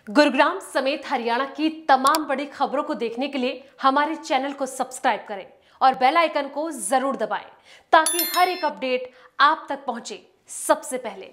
गुरुग्राम समेत हरियाणा की तमाम बड़ी खबरों को देखने के लिए हमारे चैनल को सब्सक्राइब करें और बेल आइकन को जरूर दबाएं ताकि हर एक अपडेट आप तक पहुंचे सबसे पहले।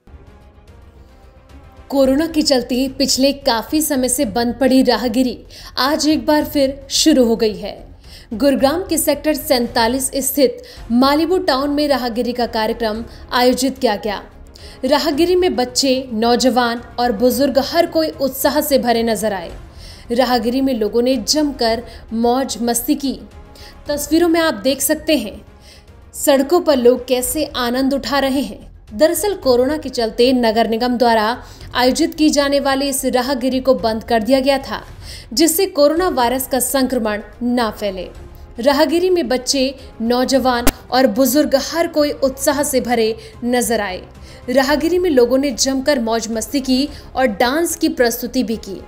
कोरोना के चलते पिछले काफी समय से बंद पड़ी राहगिरी आज एक बार फिर शुरू हो गई है। गुरुग्राम के सेक्टर 47 स्थित मालिबू टाउन में राहगिरी का कार्यक्रम आयोजित किया गया। राहगिरी में बच्चे, नौजवान और बुजुर्ग हर कोई उत्साह से भरे नजर आए। राहगिरी में लोगों ने जमकर मौज मस्ती की। तस्वीरों में आप देख सकते हैं सड़कों पर लोग कैसे आनंद उठा रहे हैं। दरअसल कोरोना के चलते नगर निगम द्वारा आयोजित की जाने वाली इस राहगिरी को बंद कर दिया गया था, जिससे कोरोना वायरस का संक्रमण न फैले। राहगिरी में बच्चे, नौजवान और बुजुर्ग हर कोई उत्साह से भरे नजर आए। राहगिरी में लोगों ने जमकर मौज मस्ती की और डांस की प्रस्तुति भी की।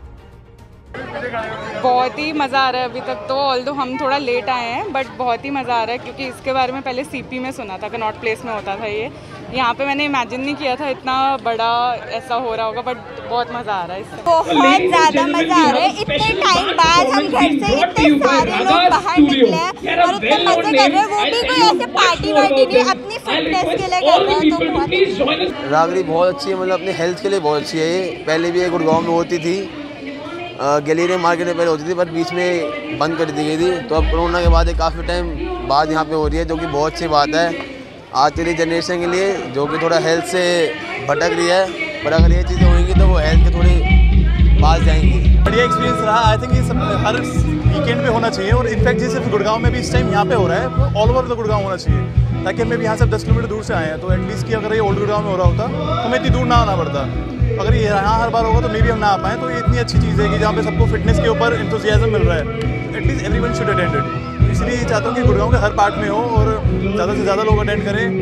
बहुत ही मज़ा आ रहा है अभी तक तो, ऑल्दो हम थोड़ा लेट आए हैं बट बहुत ही मज़ा आ रहा है क्योंकि इसके बारे में पहले सीपी में सुना था, कनॉट प्लेस में होता था ये। यहाँ पे मैंने इमेजिन नहीं किया था इतना बड़ा ऐसा हो रहा होगा, बट बहुत मज़ा आ रहा है इससे। बहुत ज़्यादा मज़ा आ रहा है। इतने टाइम बाद हम घर से इतने सारे लोग बाहर निकले हैं और इतने मज़े कर रहे हैं, वो भी कोई ऐसे पार्टी वार्टी नहीं, अपनी फिटनेस के लिए कर रहे हैं। तो बहुत राहगिरी बहुत अच्छी है, मतलब अपनी हेल्थ के लिए बहुत अच्छी है। ये पहले भी गुड़गांव में होती थी, गैलेरिया मार्केट में पहले होती थी, पर बीच में बंद कर दी गई थी। तो अब कोरोना के बाद काफ़ी टाइम बाद यहाँ पे हो रही है, जो कि बहुत अच्छी बात है आज की जनरेशन के लिए, जो कि थोड़ा हेल्थ से भटक रही है। पर अगर ये चीज़ें होंगी तो वो हेल्थ के थोड़ी पास जाएंगी। बढ़िया एक्सपीरियंस रहा। आई थिंक ये सब हर वीकेंड पे होना चाहिए और इनफैक्ट ये सिर्फ गुड़गांव में भी इस टाइम यहाँ पे हो रहा है, वो ऑल ओवर द गुड़गांव होना चाहिए, ताकि हमें भी यहाँ से 10 किलोमीटर दूर से आए हैं तो एटलीस्ट कि अगर ये ओल्ड गुड़गांव में हो रहा होता तो हमें इतनी दूर ना आना पड़ता। अगर ये यहाँ हर बार होगा तो मे भी हम ना आ पाएँ। तो ये इतनी अच्छी चीज़ है कि जहाँ पे सबको फिटनेस के ऊपर एंथुसियाज्म मिल रहा है, at least everyone should attend it. इसलिए ये चाहता हूँ कि गुड़गांव के हर पार्ट में हो और ज़्यादा से ज़्यादा लोग अटेंड करें।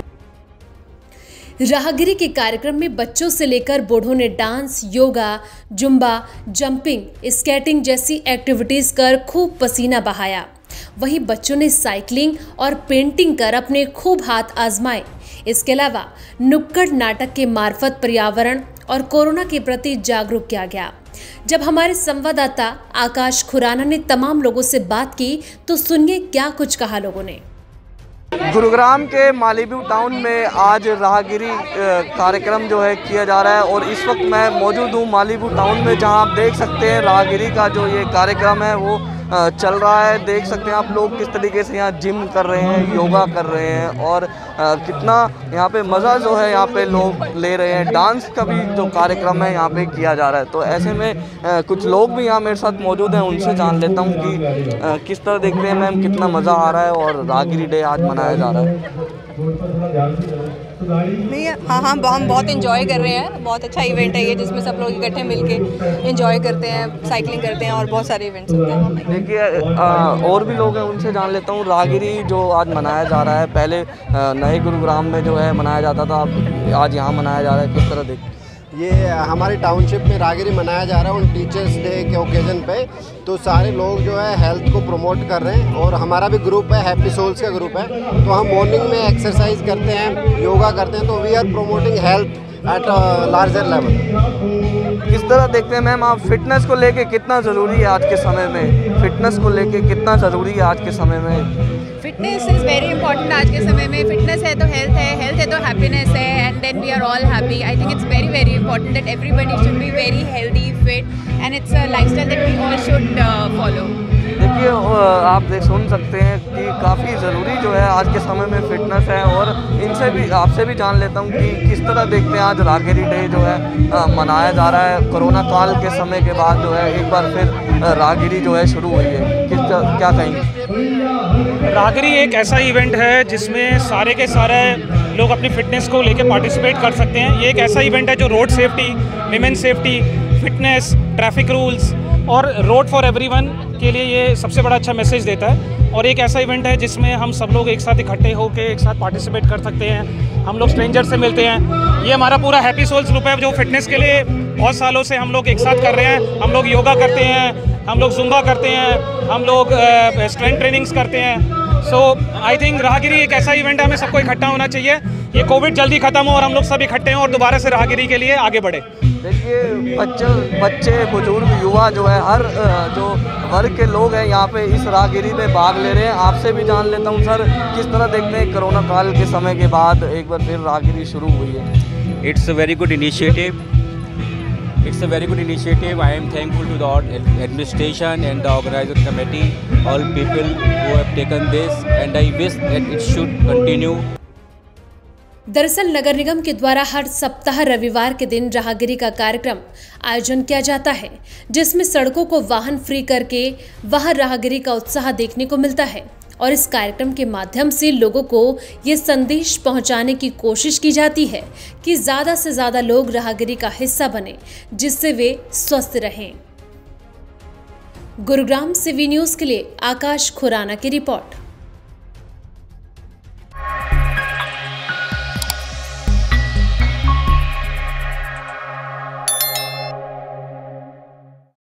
राहगिरी के कार्यक्रम में बच्चों से लेकर बूढ़ों ने dance, yoga, zumba, jumping, skating जैसी एक्टिविटीज कर खूब पसीना बहाया। वहीं बच्चों ने साइकिलिंग और पेंटिंग कर अपने खूब हाथ आजमाए। इसके अलावा नुक्कड़ नाटक के मार्फत पर्यावरण और कोरोना के प्रति जागरूक किया गया। जब हमारे संवाददाता आकाश खुराना ने तमाम लोगों से बात की तो सुनिए क्या कुछ कहा लोगों ने। गुरुग्राम के मालिबू टाउन में आज राहगिरी कार्यक्रम जो है किया जा रहा है और इस वक्त मैं मौजूद हूँ मालिबू टाउन में, जहाँ आप देख सकते हैं राहगिरी का जो ये कार्यक्रम है वो चल रहा है। देख सकते हैं आप लोग किस तरीके से यहाँ जिम कर रहे हैं, योगा कर रहे हैं और कितना यहाँ पे मज़ा जो है यहाँ पे लोग ले रहे हैं। डांस का भी जो कार्यक्रम है यहाँ पे किया जा रहा है। तो ऐसे में कुछ लोग भी यहाँ मेरे साथ मौजूद हैं, उनसे जान लेता हूँ कि किस तरह देखते हैं मैम, कितना मज़ा आ रहा है और राहगिरी डे आज मनाया जा रहा है। नहीं, हाँ हम बहुत एंजॉय कर रहे हैं। बहुत अच्छा इवेंट है ये, जिसमें सब लोग इकट्ठे मिलके एंजॉय करते हैं, साइकिलिंग करते हैं और बहुत सारे इवेंट्स होते हैं। देखिए और भी लोग हैं, उनसे जान लेता हूँ। राहगिरी जो आज मनाया जा रहा है, पहले नए गुरुग्राम में जो है मनाया जाता था, अब आज यहाँ मनाया जा रहा है, किस तरह देख? ये हमारी टाउनशिप में राहगिरी मनाया जा रहा है उन टीचर्स डे के ओकेजन पे। तो सारे लोग जो है हेल्थ को प्रमोट कर रहे हैं और हमारा भी ग्रुप है, हैप्पी सोल्स का ग्रुप है। तो हम मॉर्निंग में एक्सरसाइज करते हैं, योगा करते हैं, तो we are promoting health at larger level. किस तरह देखते हैं मैम आप फिटनेस को लेके, कितना ज़रूरी है आज के समय में? फिटनेस को लेके कितना ज़रूरी है आज के समय में? फिटनेस इज़ वेरी इंपॉर्टेंट आज के समय में। फिटनेस है तो हेल्थ है, हेल्थ है तो हैप्पीनेस है, and then we are all happy. I think it's very very important that everybody should be very healthy, fit, and it's a lifestyle that we all should follow. देखिए आप सुन सकते हैं कि काफ़ी ज़रूरी जो है आज के समय में फिटनेस है और इनसे भी आपसे भी जान लेता हूँ कि किस तरह देखते हैं आज राहगिरी डे जो है मनाया जा रहा है। कोरोना काल के समय के बाद जो है एक बार फिर राहगिरी जो है शुरू हुई है, क्या कहेंगे? राहगिरी एक ऐसा इवेंट है जिसमें सारे के सारे लोग अपनी फिटनेस को लेकर पार्टिसिपेट कर सकते हैं। ये एक ऐसा इवेंट है जो road safety, women safety, fitness, traffic rules और रोड फॉर एवरीवन के लिए ये सबसे बड़ा अच्छा मैसेज देता है। और एक ऐसा इवेंट है जिसमें हम सब लोग एक साथ इकट्ठे होकर एक साथ पार्टिसिपेट कर सकते हैं। हम लोग स्ट्रेंजर से मिलते हैं। ये हमारा पूरा हैप्पी सोल्स ग्रुप है जो फिटनेस के लिए बहुत सालों से हम लोग एक साथ कर रहे हैं। हम लोग योगा करते हैं, हम लोग जुम्बा करते हैं, हम लोग स्ट्रेंथ ट्रेनिंग्स करते हैं सो आई थिंक राहगिरी एक ऐसा इवेंट है, हमें सबको इकट्ठा होना चाहिए। ये कोविड जल्दी खत्म हो और हम लोग सब इकट्ठे हों और दोबारा से राहगिरी के लिए आगे बढ़े। देखिए बच्चे बुजुर्ग युवा जो है हर जो वर्ग के लोग हैं यहाँ पे इस राहगिरी में भाग ले रहे हैं। आपसे भी जान लेता हूँ सर, किस तरह देखते हैं कोरोना काल के समय के बाद एक बार फिर राहगिरी शुरू हुई है? It's a very good initiative. It's a very good initiative. I am thankful to the administration and the organizing committee, all people who have taken this, and I wish that it should continue. दरअसल नगर निगम के द्वारा हर सप्ताह रविवार के दिन राहगिरी का कार्यक्रम आयोजन किया जाता है, जिसमें सड़कों को वाहन फ्री करके वहां राहगिरी का उत्साह देखने को मिलता है और इस कार्यक्रम के माध्यम से लोगों को ये संदेश पहुंचाने की कोशिश की जाती है कि ज़्यादा से ज़्यादा लोग राहगिरी का हिस्सा बने, जिससे वे स्वस्थ रहें। गुरुग्राम से वी न्यूज़ के लिए आकाश खुराना की रिपोर्ट।